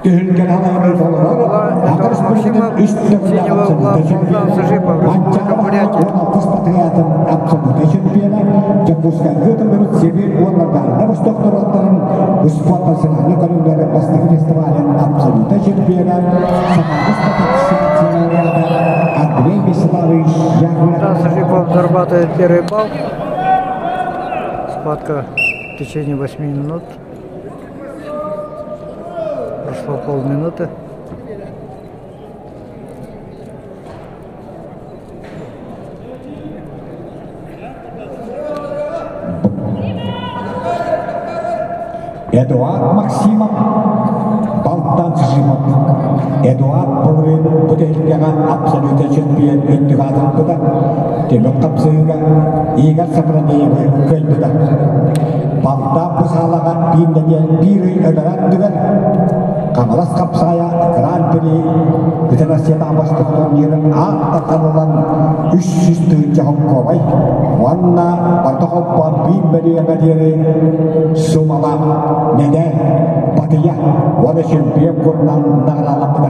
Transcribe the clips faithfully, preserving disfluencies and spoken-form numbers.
Тюлькен алайын солыры, ақыр спортының үстінде Паспортриятын абсолютно чемпиона, Чекушка Гютенберг, Сибирь, Уолларда, Восток Народным, спорт национальный коллегия Восток фестиваля абсолютно чемпиона, Андрей Веселович, Сажипов зарабатывает первый балл. Схватка в течение восьми минут. Прошло полминуты. Эдуард Максимов, Балтан Сажипов. Эдуард Половин, Бутыльгага, абсолютно чемпион, Индигатор, Тимок Капсыга, Игорь Сапранеева, Кельбеда. Балта Пусалага, Пиндагел, Пиры, Эдорандугар, Камалас Капсая, Гран-при, International Восток турниры, Аттакалалан, үш жүз Жаховковай, Ванна, Бартоховпа, Пинбериягадери, Сумала, Неде, Батия, Вада чемпион Курнан, Нагалалапда.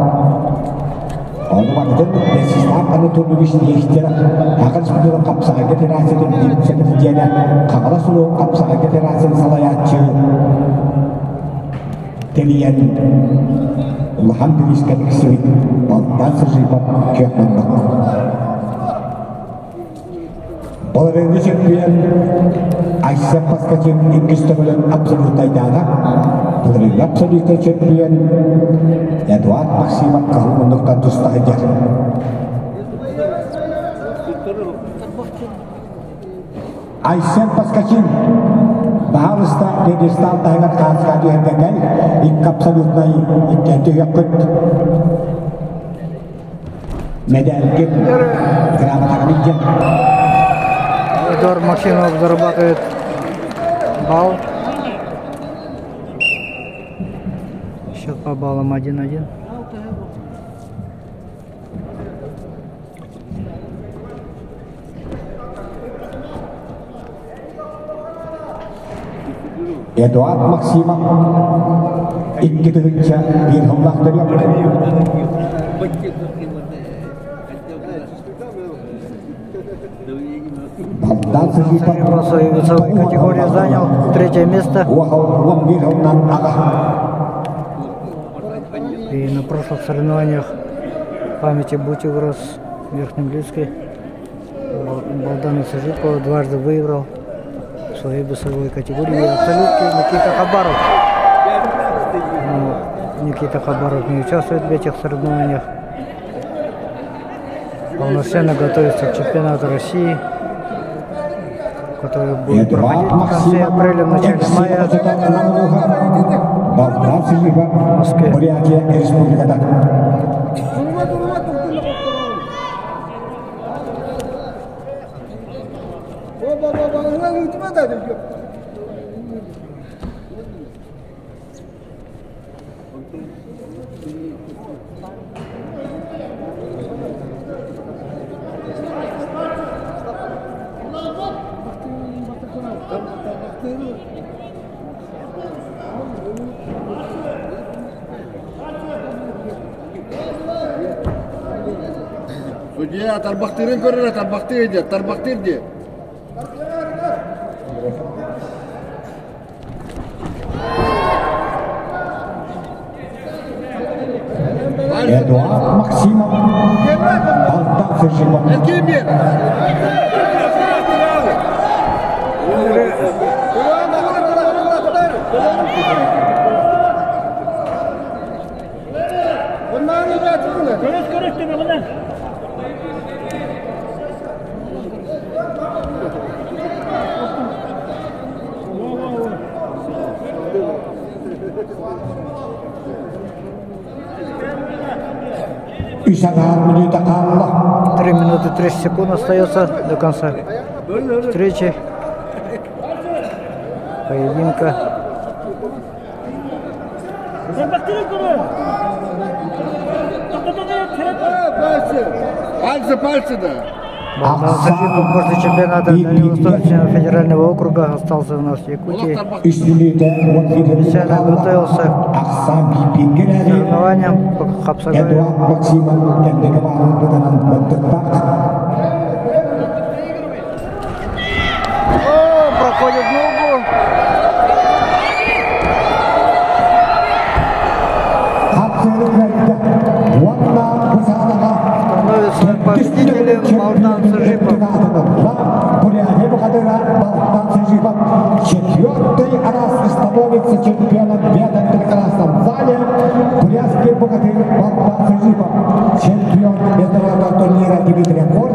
Onu bakın, Mesistan kanı turnuvi işleyişleri, Hakan Spidur'un kapsağı getirasının dimsekireceğine, Kamala Sulu'nun kapsağı getirasının salayatçı, Deliyen, Allah'ın bir işledik sivit, Baltan Sırjipap, Köhmendak. Bollarını çekmeyen, Ayşe Paskacın İngilizce'nin absolut aydana, Bollarını absolut çekmeyen, Edward Maksimov kahul untuk tentu saja. Ayşe Paskacın, Bahalista Dedistan Taygat Kanskadi Hergegay, İlk absolutna İlk yakıt. Медальки грамота. Эдуард Максимов зарабатывает балл. Счет по баллам один-один. Эдуард Максимов ikki turuncha bir xilvaqtdir. В своей весовой категории занял третье место. И на прошлых соревнованиях памяти Бутигрос в Верхнем Лидске Балдан Сажипов дважды выиграл в своей весовой категории. Абсолютно Никита Хабаров. Но Никита Хабаров не участвует в этих соревнованиях. Полноценно готовится к чемпионату России, который будет проходить в конце апреля, в начале мая в Москве. Судья, тарбақтырын көрір, тарбақтыр де, тарбақтыр де. Эдуард Максимов, Балдан Сажипов. Erkeğim bir. Три минуты тридцать секунд остается до конца встречи, поединка. Пальцы, пальцы, да. Богдан Сажипов после чемпионата Дальневосточного федерального округа остался у нас в Якутии. Специально готовился к соревнованиям по Хапсагаю. О, проходит ногу. Становится победителем Богдан Сажипов. Четвертый раз становится чемпионом в этом прекрасном зале. Бурятский богатырь Богдан Сажипов. Чемпион международного турнира Дмитрий Кор.